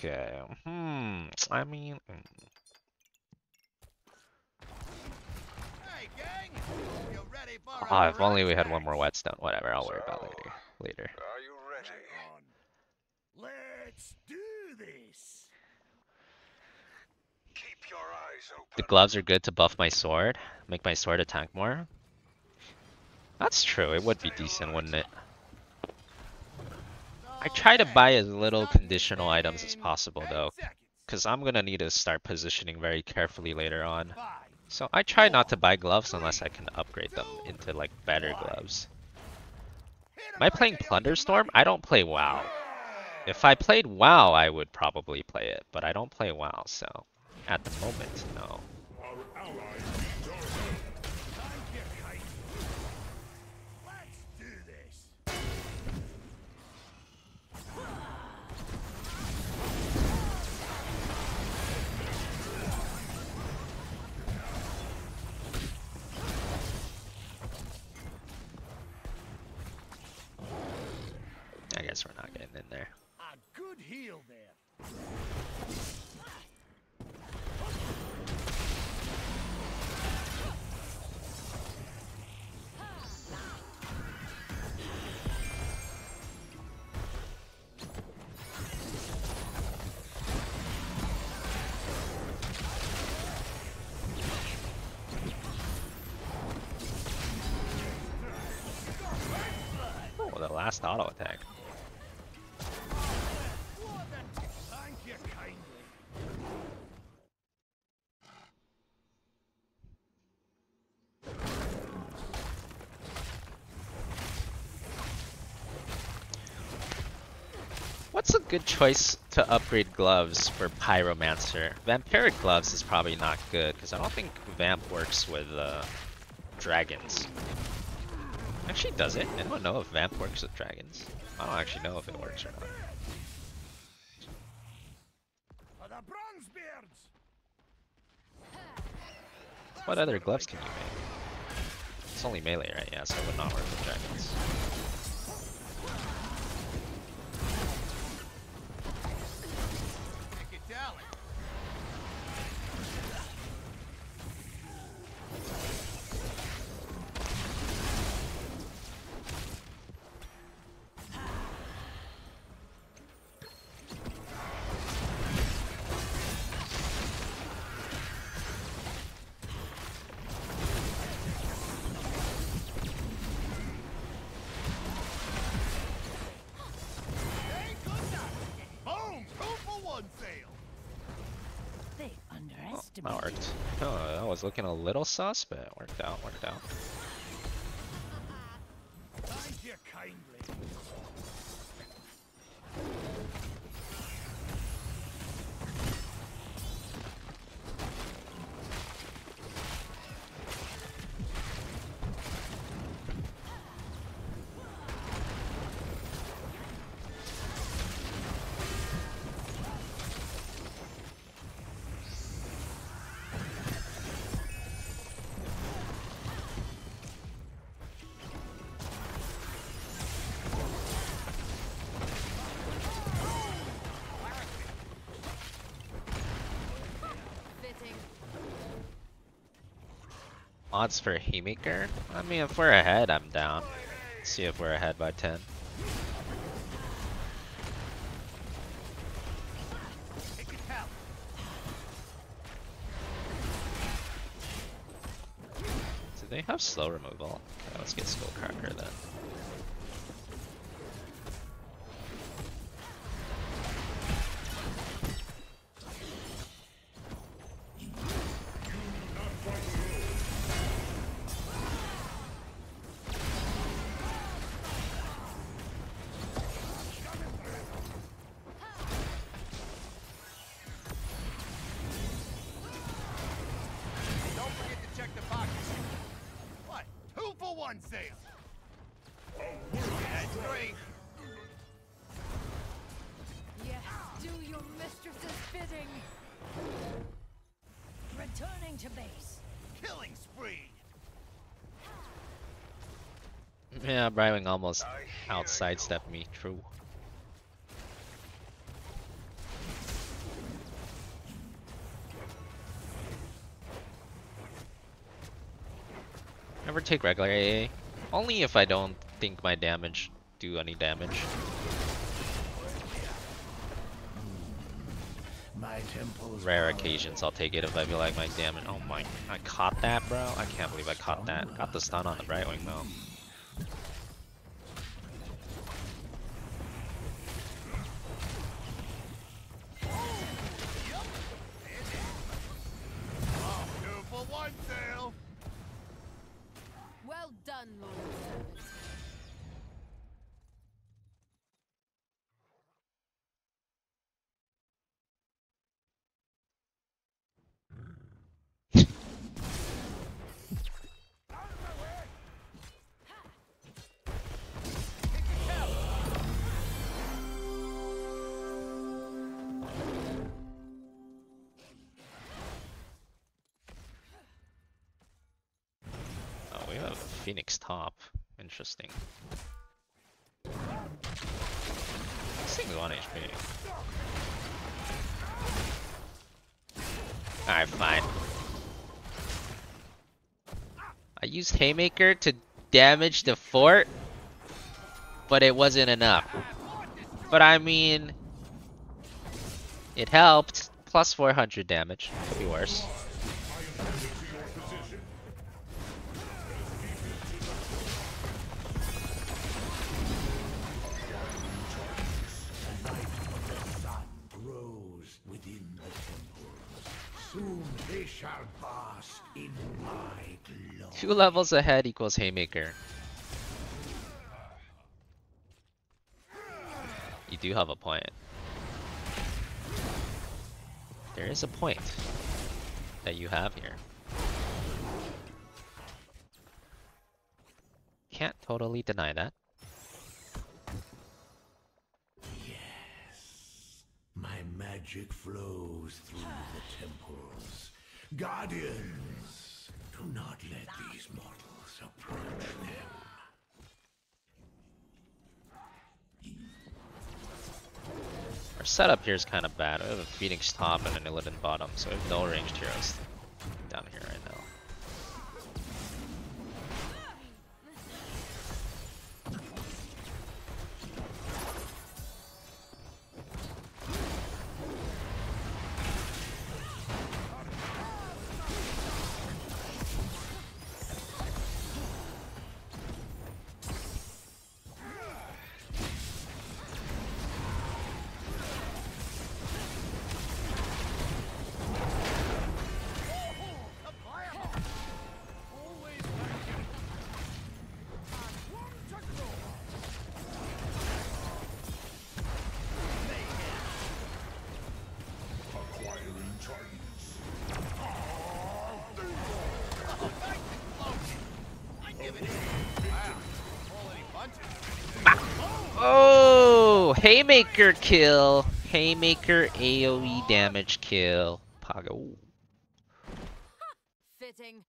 Okay. I mean. Hey, gang! You ready for Ah, a if only we had Braxis? one more whetstone. Whatever, I'll worry about later. Later. Are you ready? Right on. Let's do this. Keep your eyes open. The gloves are good to buff my sword. Make my sword attack more. That's true. It would be decent, wouldn't it? I try to buy as little conditional items as possible though, because I'm gonna need to start positioning very carefully later on. So I try not to buy gloves unless I can upgrade them into like better gloves. Am I playing Plunderstorm? I don't play WoW. If I played WoW, I would probably play it, but I don't play WoW, so at the moment, no. Let's do this. I guess we're not getting in there. A good heal there. Oh, the last auto attack. Thank you kindly. What's a good choice to upgrade gloves for Pyromancer? Vampiric gloves is probably not good, because I don't think Vamp works with dragons. Actually, does it? I don't know if Vamp works with dragons. I don't actually know if it works or not. For the Bronzebeards. What other gloves can you make? It's only melee, right? Yeah, so it would not work with dragons. Take it down. Boom! 2 for 1 sale. They Oh, underestimated. that worked. Oh, that was looking a little sus, but it worked out, worked out. Thank you kindly. Odds for Haymaker? I mean, if we're ahead, I'm down. Let's see if we're ahead by 10. Take it down. Do they have slow removal? Okay, let's get Skullcracker then. Don't forget to check the boxes. What? 2 for 1 sale. That's 3. Yes, do your mistress's bidding. Returning to base. Killing spree. Yeah, Bribing almost outside stepped me. True. never take regular AA. Only if I don't think my damage do any damage. My temples Rare occasions I'll take it if I feel like my damage. Oh my, I caught that, bro. I can't believe I caught that. Got the stun on the Brightwing though. Well done, Lord. Oh, we have a Phoenix top. Interesting. This thing's 1 HP. Alright, fine. I used Haymaker to damage the fort, but it wasn't enough. But I mean, it helped. Plus 400 damage. Could be worse. Soon they shall bask in my glory. 2 levels ahead equals Haymaker. You do have a point. There is a point that you have here. Can't totally deny that. Yes, my magic flows through the temples. Guardians, do not let these mortals approach them. Our setup here is kind of bad. We have a Phoenix top and an Illidan bottom, so we have no ranged heroes down here right now. Oh, Haymaker kill. Haymaker AoE damage kill. Pago. Fitting.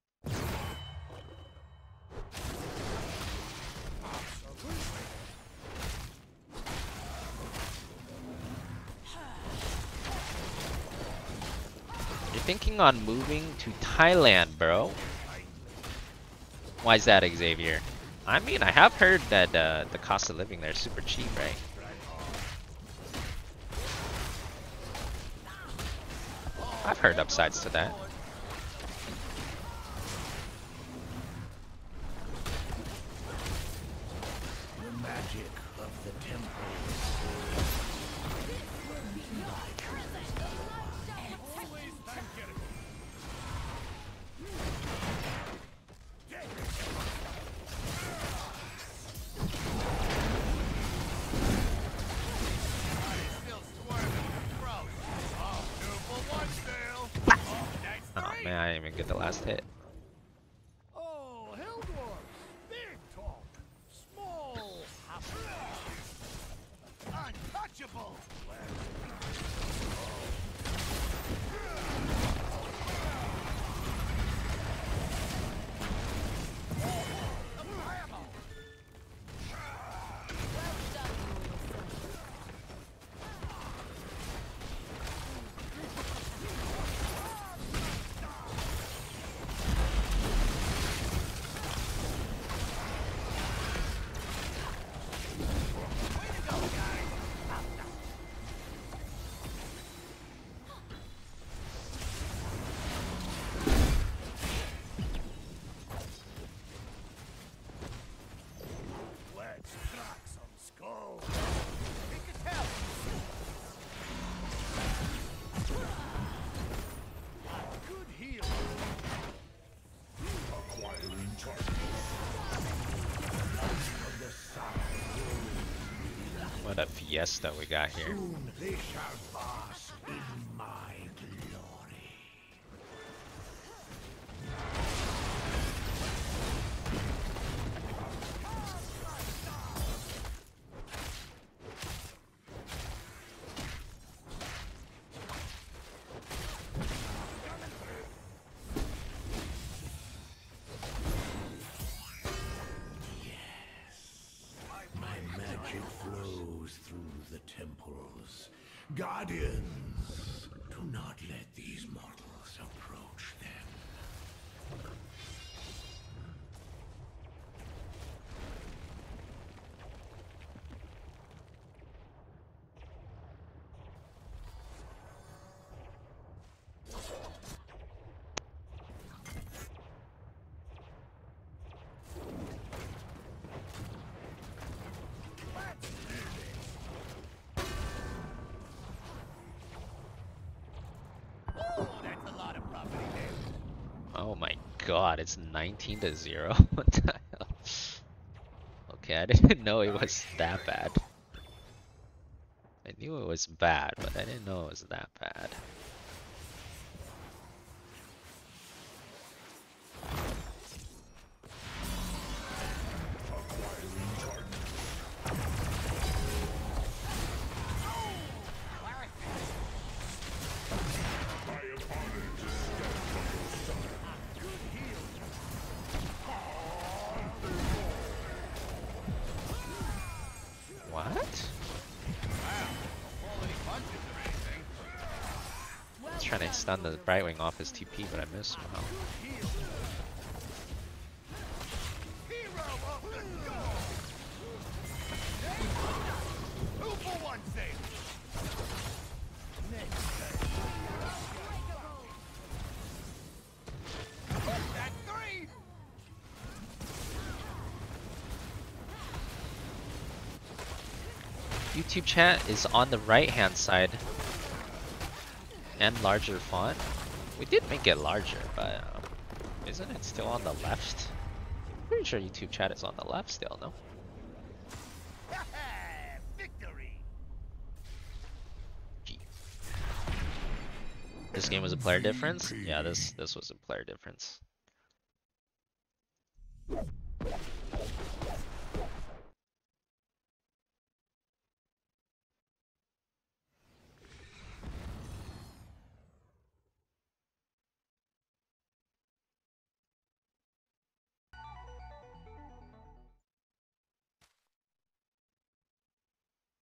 You're thinking on moving to Thailand, bro. Why is that, Xavier? I mean, I have heard that the cost of living there is super cheap, right? I've heard upsides to that. The magic of the temples. Oh man, I didn't even get the last hit. Oh, Hildor! Big talk, small untouchable. of a fiesta we got here. Soon they shall bask in my glory. Magic flows through the temples. Guardians, do not let these mortals approach them. Oh my god, it's 19-0. What the hell? Okay, I didn't know it was that bad. I knew it was bad, but I didn't know it was that bad. What? I was trying to stun the Brightwing off his TP, but I missed somehow. YouTube chat is on the right hand side and larger font. We did make it larger, but isn't it still on the left? Pretty sure YouTube chat is on the left still, no? Victory. Gee. This game was a player difference? Yeah, this was a player difference.